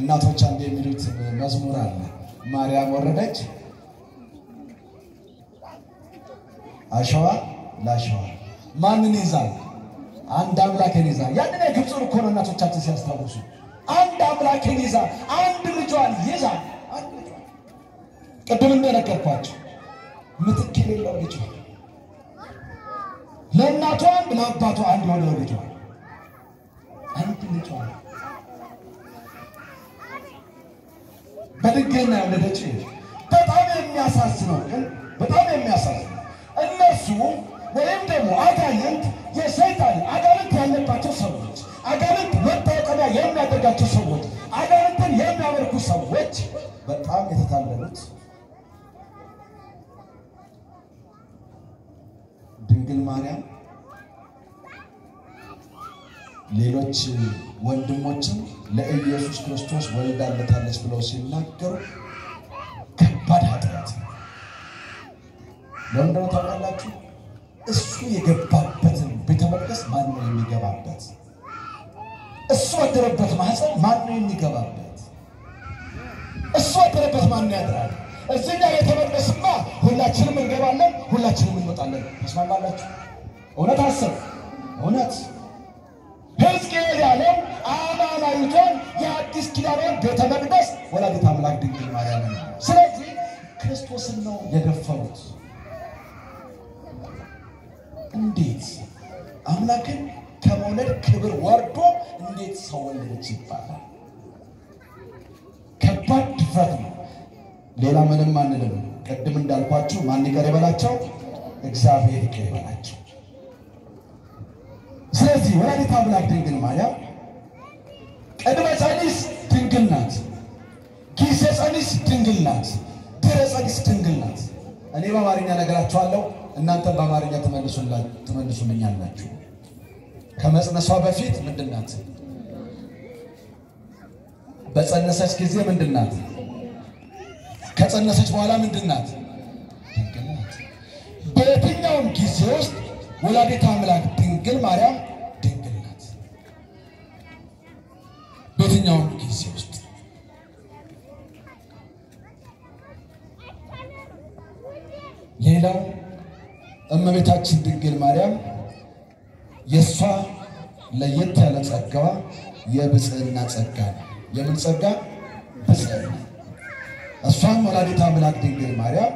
እናቶች አንድ የሚሉት መዝሙር አለ ማርያም ወረደች አሸዋ ላሸዋ ማንን ይዛል አንድ አምላክን ይዛል ያንን የግብፁን እኮ ነው እናቶቻችን ሲያስታውሱ አንድ አምላክን ይዛል አንድ ልጇን ይዛል አንድ ልጇን ቅድም እንደነገርኳችሁ ምትክ የሌለው ልጅ ለእናቷ ለአባቷ አንድ ሆነው ልጅ አንድ ልጅ በድንግልና የወለደች በጣም የሚያሳዝነው ግን በጣም የሚያሳዝነው እነሱ ወይም ደግሞ አጋንንት የሰይጣን አጋንንት ያለባቸው ሰዎች አጋንንት መታወቂያ የሚያደርጋቸው ሰዎች አጋንንትን የሚያመልኩ ሰዎች በጣም የተታለሉት ድንግል ማርያም ሌሎች ወንድሞችን ለኢየሱስ ክርስቶስ ወልዳለታለች ብለው ሲናገሩ ከባድ ኃጢአት ለምንድነው ታውቃላችሁ እሱ የገባበትን ቤተ መቅደስ ማን ነው የሚገባበት እሱ ያደረበት ማህፀን ማን ነው የሚገባበት እሱ ያደረበት ማን ያድራል እዚህኛ ቤተ መቅደስማ ሁላችንም እንገባለን ሁላችንም እንወጣለን ተስማማላችሁ እውነት አሰብ እውነት ሕዝቅኤል ያለው አማናዊቷን የአዲስ ኪዳን ቤተ መቅደስ ወላዲተ አምላክ ድንግል ማርያም ነው ስለዚህ ክርስቶስን ነው የደፈሩት እንዴት አምላክን ከመውለድ ክብር ወርዶ እንዴት ሰው ወለደች ይባላል ከባድ ድፍረት ነው ሌላ ምንም አንልም ቀድም እንዳልኳችሁ ማን ይቀር ይበላቸው እግዚአብሔር ይቀር ይበላቸው ስለዚህ ወላዲተ አምላክ ድንግል ማርያም ቀድመ ጸኒስ ድንግል ናት ጊዜ ጸኒስ ድንግል ናት ድረ ጸኒስ ድንግል ናት እኔ በአማርኛ ነገራችኋለሁ እናንተ በአማርኛ ተመልሱልኛላችሁ ከመጽነሷ በፊት ምንድናት በጸነሰች ጊዜ ምንድናት ከጸነሰች በኋላ ምንድናት ድንግል ናት በየትኛውም ጊዜ ውስጥ ወላዲተ አምላክ ድንግል ማርያም ድንግል ናት በየትኛውም ጊዜ ውስጥ ሌላው እመቤታችን ድንግል ማርያም የሷ ለየት ያለ ጸጋዋ የብጽዕና ጸጋ ነው የምን ጸጋ ብጽዕና እሷም ወላዲተ አምላክ ድንግል ማርያም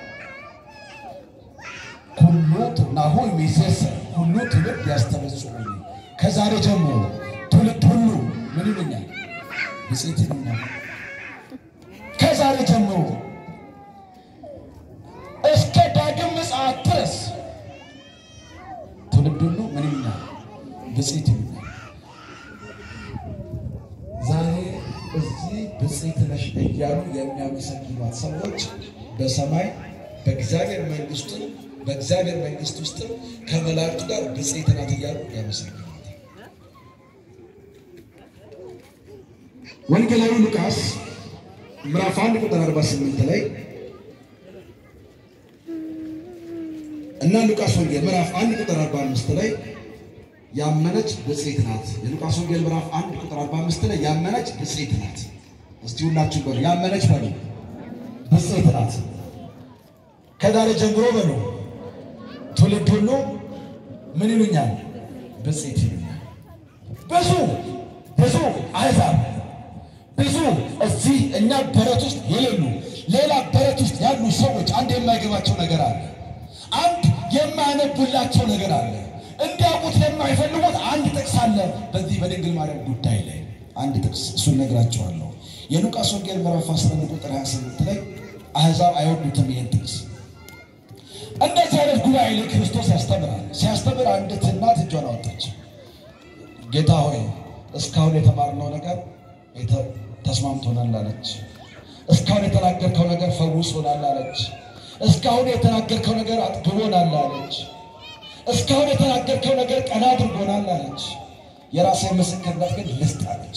ሁሉ ናሁ ሚሴስ ሁሉ ትውልድ ያስተበጽኡኝ ከዛሬ ጀምሮ ትውልድ ሁሉ ምን ይሉኛል ብጽዕት ይሉኛል ከዛሬ ጀምሮ እስከ ዳግም ምጽአት ድረስ ትውልድ ሁሉ ምን ይሉኛል ብጽዕት ይሉኛል ዛሬ እዚህ ብጽዕት ነሽ እያሉ የሚያመሰግኗት ሰዎች በሰማይ በእግዚአብሔር መንግስት ውስጥ ከመላእክቱ ጋር ብጽዕት ናት እያሉ ያመሰግናል ወንጌላዊ ሉቃስ ምዕራፍ 1 ቁጥር 48 ላይ እና ሉቃስ ወንጌል ምዕራፍ 1 ቁጥር 45 ላይ ያመነች ብጽዕት ናት የሉቃስ ወንጌል ምዕራፍ 1 ቁጥር 45 ላይ ያመነች ብጽዕት ናት እስቲ ሁላችሁ በሉ ያመነች በሉ ብጽዕት ናት ከዛሬ ጀምሮ በሉ ትውልድ ሁሉ ምን ይሉኛል ብጽዕት ይሉኛል ብዙ አሕዛብ ብዙ እዚህ እኛ በረት ውስጥ የሌሉ ሌላ በረት ውስጥ ያሉ ሰዎች አንድ የማይገባቸው ነገር አለ አንድ የማያነቡላቸው ነገር አለ እንዲያውቁት የማይፈልጉት አንድ ጥቅስ አለ በዚህ በድንግል ማርያም ጉዳይ ላይ አንድ ጥቅስ እሱን ነግራቸዋለሁ የሉቃስ ወንጌል ምዕራፍ 11 ቁጥር 28 ላይ አሕዛብ አይወዱትም ይሄን ጥቅስ እንደዚህ አይነት ጉባኤ ላይ ክርስቶስ ያስተምራል ሲያስተምር አንዲት እናት እጇን አወጣች ጌታ ሆይ እስካሁን የተማርነው ነገር ተስማምቶናል አለች እስካሁን የተናገርከው ነገር ፈውሶናል አለች እስካሁን የተናገርከው ነገር አጥግቦናል አለች እስካሁን የተናገርከው ነገር ቀና አድርጎናል አለች የራሴ ምስክርነት ግን ልስጥ አለች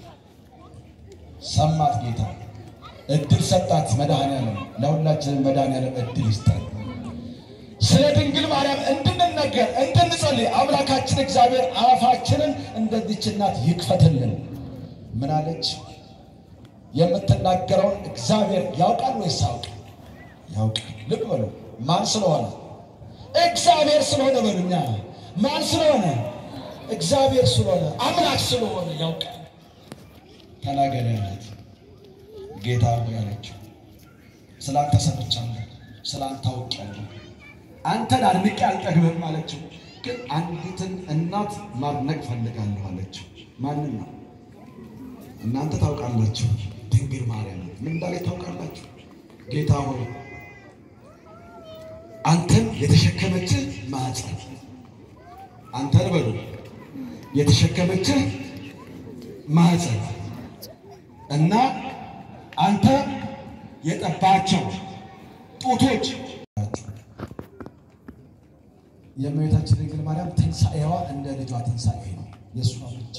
ሰማት ጌታ እድል ሰጣት መድኃኒዓለም ለሁላችንም መድኃኒዓለም እድል ይስጣል ስለ ድንግል ማርያም እንድንነገር እንድንጸልይ አምላካችን እግዚአብሔር አፋችንን እንደዚች እናት ይክፈትልን ምን አለች የምትናገረውን እግዚአብሔር ያውቃል ወይስ ያውቃል? ልብ በሉ። ማን ስለሆነ? እግዚአብሔር ስለሆነ በሉኛ። ማን ስለሆነ? እግዚአብሔር ስለሆነ፣ አምላክ ስለሆነ ያውቃል። ተናገረ ያለት ጌታ ሆይ ያለችው ስላንተ ሰምቻለሁ፣ ስላንተ አውቄያለሁ፣ አንተን አድንቄ አልጠግብም አለችው። ግን አንዲትን እናት ማድነቅ ፈልጋለሁ አለችው። ማንን ነው? እናንተ ታውቃላችሁ። ድንግል ማርያም ምን እንዳለች ታውቃላችሁ? ጌታ ሆይ አንተን የተሸከመች ማኅፀን፣ አንተን በሉ የተሸከመች ማኅፀን እና አንተ የጠባቸው ጡቶች የእመቤታችን ድንግል ማርያም ትንሣኤዋ እንደ ልጇ ትንሣኤ ነው። የእሷ ብቻ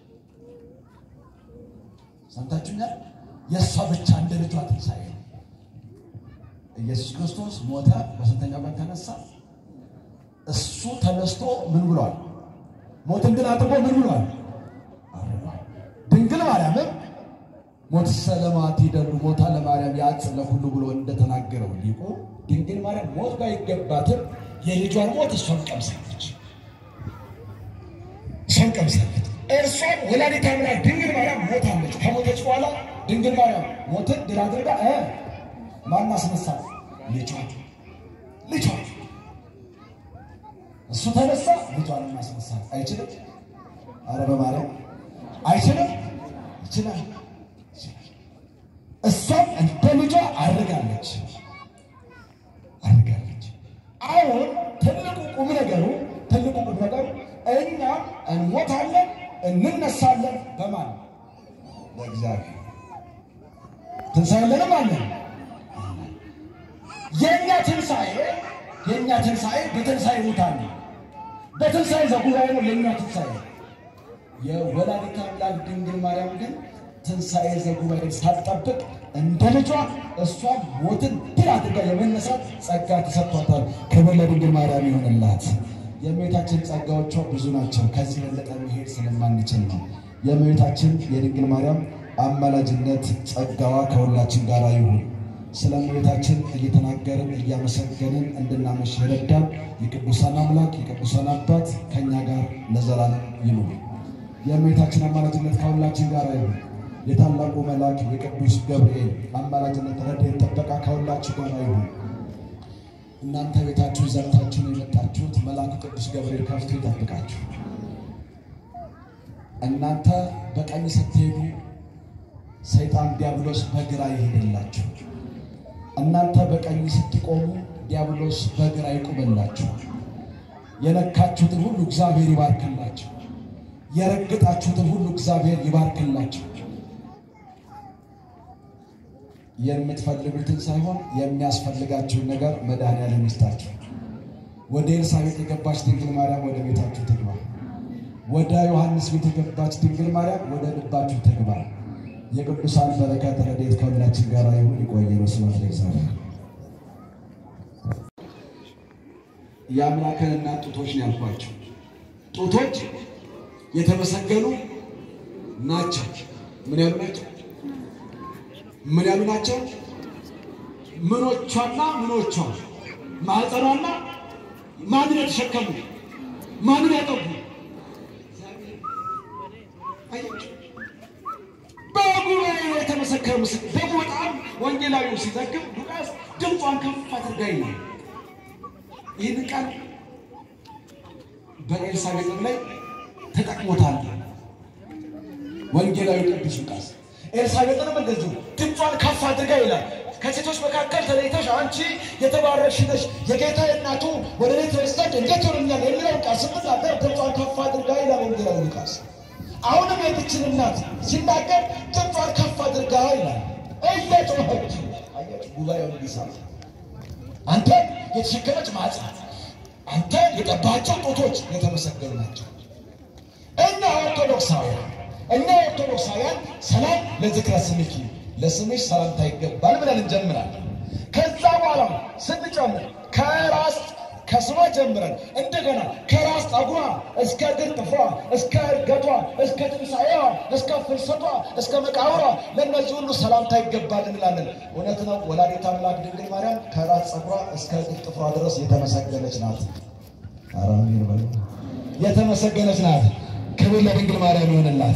ሰምታችሁኛል? የእሷ ብቻ እንደ ልጇ ትንሣኤ ነው። ኢየሱስ ክርስቶስ ሞተ፣ በስንተኛው ቀን ተነሳ? እሱ ተነስቶ ምን ብሏል? ሞትን ድል አድርጎ ምን ብሏል? ድንግል ማርያምም ሞት ሰለማት ይደሉ ሞታ ለማርያም ያጽለ ሁሉ ብሎ እንደተናገረው ሊቁ ድንግል ማርያም ሞት ባይገባትም የልጇን ሞት እሷን ቀምሳለች። እርሷን ወላዲተ አምላክ ድንግል ማርያም ሞታለች። ከሞተች በኋላ ድንግል ማርያም ሞትን ድል አድርጋ ማን አስነሳት? ልጇ እሱ ተነሳ፣ ልጇን ማስነሳት አይችልም? አረ በማርያም አይችልም? ይችላል። እሷም እንደ ልጇ አድርጋለች። አሁን ትልቁ ቁም ነገሩ እኛ እንሞታለን እንነሳለን በማን? በእግዚአብሔር። ትንሣኤ አለን። የኛ ትንሣኤ በትንሣኤ ሙታን ነው። በትንሣኤ ዘጉባኤ ነው የኛ ትንሣኤ። የወላዲተ አምላክ ድንግል ማርያም ግን ትንሣኤ ዘጉባኤ ሳትጠብቅ እንደ ልጇ እሷም ሞትን ድል አድርጋ የመነሳት ጸጋ ተሰጥቷታል። ክብር ለድንግል ማርያም ይሁንላት። የእመቤታችን ጸጋዎቿ ብዙ ናቸው። ከዚህ በለጠ መሄድ ስለማንችል ነው። የእመቤታችን የድንግል ማርያም አማላጅነት ጸጋዋ ከሁላችን ጋር ይሁን። ስለ እመቤታችን እየተናገርን እያመሰገንን እንድናመሽ ይረዳል። የቅዱሳን አምላክ የቅዱሳን አባት ከኛ ጋር ለዘላለም ይኑር። የእመቤታችን አማላጅነት ከሁላችን ጋር ይሁን። የታላቁ መልአክ የቅዱስ ገብርኤል አማላጅነት ረድኤት ጥበቃ ከሁላችሁ ጋር ይሁን። እናንተ ቤታችሁ ዘርታችሁ የመጣችሁት መልአኩ ቅዱስ ገብርኤል ከፍቶ ይጠብቃችሁ። እናንተ በቀኝ ስትሄዱ ሰይጣን ዲያብሎስ በግራ ይሄድላችሁ። እናንተ በቀኝ ስትቆሙ ዲያብሎስ በግራ ይቆምላችሁ። የነካችሁትን ሁሉ እግዚአብሔር ይባርክላችሁ። የረገጣችሁትን ሁሉ እግዚአብሔር ይባርክላችሁ። የምትፈልጉትን ሳይሆን የሚያስፈልጋችሁን ነገር መድኃኒዓለም ይስጣችሁ። ወደ ኤልሳቤጥ የገባች ድንግል ማርያም ወደ ቤታችሁ ትግባ። ወደ ዮሐንስ ቤት የገባች ድንግል ማርያም ወደ ልባችሁ ትግባ። የቅዱሳን በረከት ረድኤት ከሁላችን ጋር ይሁን። ይቆየን። ስብሐት ለእግዚአብሔር። የአምላክን እናት ጡቶች ነው ያልኳቸው። ጡቶች የተመሰገኑ ናቸው። ምን ያሉ ናቸው? ምኖቿና ምኖቿ ማኅፀኗና ማንን የተሸከሙ ማንን ያጠቡ በጉባኤ የተመሰከሩ ምስክር። ደግሞ በጣም ወንጌላዊው ሲዘግብ ሉቃስ ድምጿን ከፍ አድርጋ ይላል። ይህን ቃል በኤልሳቤጥ ላይ ተጠቅሞታል ወንጌላዊው ቅዱስ ሉቃስ። ኤልሳቤጥንም እንደዚሁ ድምጿን ከፍ አድርጋ ይላል። ከሴቶች መካከል ተለይተሽ አንቺ የተባረክሽ ነሽ፣ የጌታ እናቱ ወደ እኔ ትወስድ እንዴት ይሆንኛል የሚለው ቃል ስትናገር ድምጿን ከፍ አድርጋ ይላል ወንጌላዊው ሉቃስ። አሁንም የዚችን እናት ሲናገር ድምጿን ከፍ አድርጋ ይላል። እየጮኸች አያችሁ፣ ጉባኤው እንዲሰማ አንተ የተሸከመች ማኅፀን፣ አንተ የጠባቸው ጡቶች የተመሰገኑ ናቸው። እኛ ኦርቶዶክሳውያን ሰላም ለዝክረ ስምኪ፣ ለስምሽ ሰላምታ ይገባል ብለን እንጀምራለን። ከዛ በኋላ ስንጨምር ከስሟ ጀምረን እንደገና ከራስ ጠጉሯ እስከ እግር ጥፍሯ እስከ እርገቷ እስከ ትንሣኤዋ እስከ ፍልሰቷ እስከ መቃብሯ ለእነዚህ ሁሉ ሰላምታ ይገባል እንላለን። እውነት ነው። ወላዲተ አምላክ ድንግል ማርያም ከራስ ጠጉሯ እስከ እግር ጥፍሯ ድረስ የተመሰገነች ናት። አራሚን በሉ የተመሰገነች ናት። ክብር ለድንግል ማርያም ይሁንላት።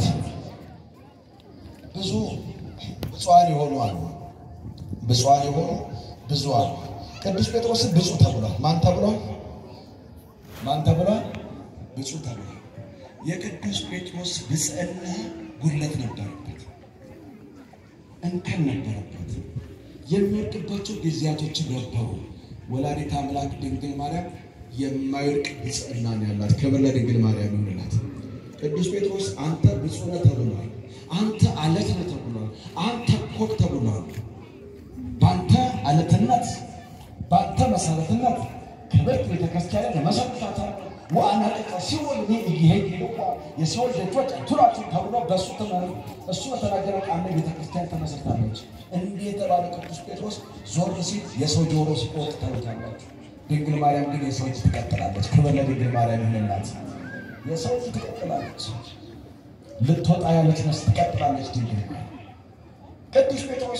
ብዙ ብፁዓን የሆኑ አሉ። ብፁዓን የሆኑ ብዙ አሉ። ቅዱስ ጴጥሮስ ብፁዕ ተብሏል። ማን ተብሏል? ማን ተብሏል? ብፁዕ ተብሏል። የቅዱስ ጴጥሮስ ብፅዕና ጉድለት ነበረበት፣ እንከን ነበረበት። የሚወድቅባቸው ጊዜያቶች ነበሩ። ወላዲተ አምላክ ድንግል ማርያም የማይወድቅ ብፅዕና ነው ያላት። ክብር ለድንግል ማርያም ይሁንላት። ቅዱስ ጴጥሮስ አንተ ብፁዕ ነህ ተብሏል። አንተ አለት ነህ ተብሏል። አንተ ኮክ ተብሏል። ባንተ አለትነት ባንተ መሰረትነት ክብርት ቤተክርስቲያን ለመሰረታታ ዋና ሲወል ይሄድልዋ የሰው ልጆች አትራችሁ ተብሎ በሱ ተማሩ እሱ በተናገረው ቃል ቤተክርስቲያን ተመሰረታለች። እንዴት ባለ ቅዱስ ጴጥሮስ ዞር ሲል የሰው ጆሮ ሲቆጥ ታውቃላችሁ። ድንግል ማርያም ግን የሰው ልጅ ትቀጥላለች። ክብር ለድንግል ማርያም ይሁንላት። የሰው ልጅ ትቀጥላለች። ልትወጣ ያለች ነፍስ ትቀጥላለች። ድንግል ማርያም ቅዱስ ጴጥሮስ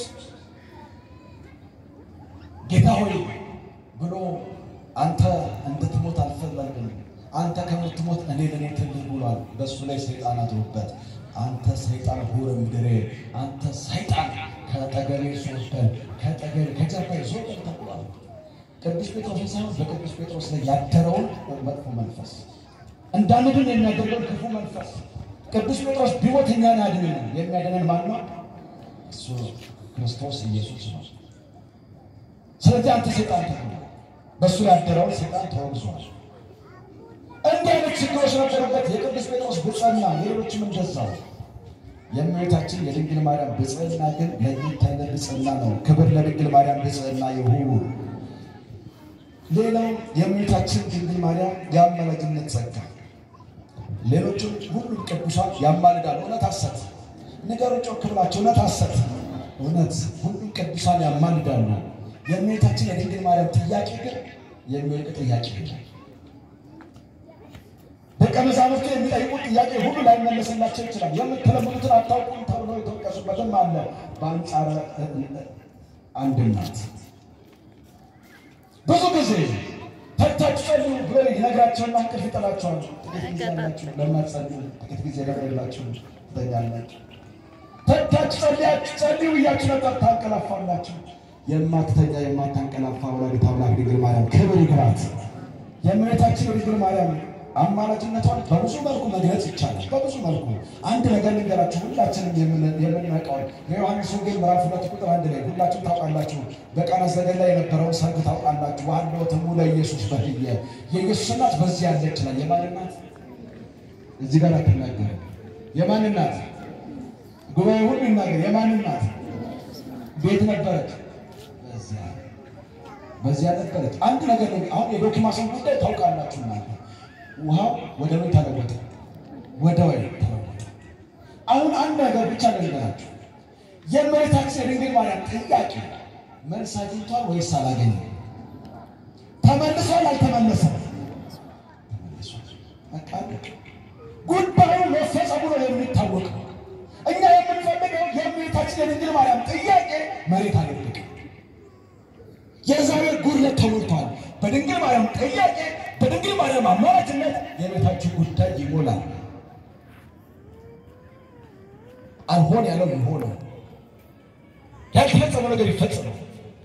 ጌታ ሆይ ብሎ አንተ እንድትሞት አልፈለግም፣ አንተ ከምትሞት እኔ ለኔ ትልቅ ብሏል። በሱ ላይ ሰይጣን አድሮበት አንተ ሰይጣን ሆረ ምድሬ አንተ ሰይጣን ከተገሬ ሶስተን ከተገሬ ከጀርባዬ ሶስተን ተብሏል። ቅዱስ ጴጥሮስ ሳይሆን በቅዱስ ጴጥሮስ ላይ ያደረውን መጥፎ መንፈስ እንዳንድን የሚያደርገው ክፉ መንፈስ ቅዱስ ጴጥሮስ ቢሞት እኛን ያድነናል። የሚያድነን ማን ነው? እሱ ክርስቶስ ኢየሱስ ነው። ስለዚህ አንተ ሰይጣን ተብሏል። በሱ ያደረው ሰይጣን ተወግዟል። እንዲህ አይነት ችግሮች ነበሩበት የቅዱስ ጴጥሮስ ብፅዕና። ሌሎችም እንደዛው። የእመቤታችን የድንግል ማርያም ብፅዕና ግን ለየት ያለ ብፅዕና ነው። ክብር ለድንግል ማርያም ብፅዕና ይሁን። ሌላው የእመቤታችን ድንግል ማርያም የአማላጅነት ጸጋ። ሌሎችም ሁሉም ቅዱሳን ያማልዳሉ። እውነት ሐሰት ንገሩ ጮክ ብላችሁ። እውነት ሐሰት እውነት ሁሉም ቅዱሳን ያማልዳሉ። የእመቤታችን የድንግል ማርያም ጥያቄ ግን የሚወድቅ ጥያቄ ነው። ደቀ መዛሙርቱ የሚጠይቁት ጥያቄ ሁሉ ላይመለስላቸው ይችላል። የምትለምኑትን አታውቁም ተብሎ የተወቀሱበትም አለ። በአንጻረ አንድ እናት ብዙ ጊዜ ተግታችሁ ጸልዩ ብሎ ይነግራቸውና እንቅልፍ ይጥላቸዋል። ጥቂት ጊዜ ያላችሁ ለማትጸልዩ ጥቂት ጊዜ ያደረላችሁ ትተኛላችሁ። ተግታችሁ ጸልዩ እያችሁ ነበር ታንቀላፋላችሁ። የማትተኛ የማታንቀላፋ ወላዲተ አምላክ ድንግል ማርያም ክብር ይግባት። የእመቤታችን ድንግል ማርያም አማላጅነቷን በብዙ መልኩ መግለጽ ይቻላል። በብዙ መልኩ አንድ ነገር ልንገራችሁ። ሁላችንም የምናውቀው የዮሐንስ ወንጌል ምዕራፍ 2 ቁጥር 1 ላይ ሁላችሁም ታውቃላችሁ። በቃና ዘገሊላ የነበረው ሰርግ ታውቃላችሁ። ዋናው ተሙ ለኢየሱስ በህየ የኢየሱስ እናት በዚህ ያለች ነው። የማን እናት? እዚህ ጋር አትናገር። የማን እናት? ጉባኤ ሁሉ ይናገር። የማን እናት? ቤት ነበረች። በዚያ ነበረች። አንድ ነገር ነው። አሁን የዶኪማስን ጉዳይ ታውቃላችሁ ማለት ነው። ውሃው ወደ ምን ተለወጠ? ወደ ወይን ተለወጠ። አሁን አንድ ነገር ብቻ ልንገራችሁ። የእመቤታችን የድንግል ማርያም ጥያቄ መልስ አግኝቷል ወይስ አላገኘም? ተመልሷል አልተመለሰም? ተመልሷል። በቃ ጉዳዩ መፈጸሙ ነው የሚታወቀው። እኛ የምንፈልገው የእመቤታችን የድንግል ማርያም ጥያቄ መሬት አልወደቀም። የዛሬ ጉድለት ተሞልቷል። በድንግል ማርያም ጥያቄ በድንግል ማርያም አማላጅነት የቤታችሁ ጉዳይ ይሞላል። አልሆን ያለው ይሆናል። ያልተፈጸመ ነገር ይፈጸማል።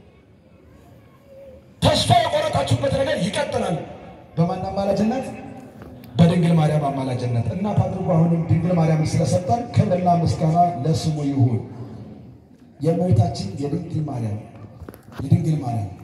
ተስፋ የቆረጣችሁበት ነገር ይቀጥላል። በማን አማላጅነት? በድንግል ማርያም አማላጅነት። እናት አድርጎ አሁንም ድንግል ማርያም ስለሰጠን ክብርና ምስጋና ለስሙ ይሁን። የእመቤታችን የድንግል ማርያም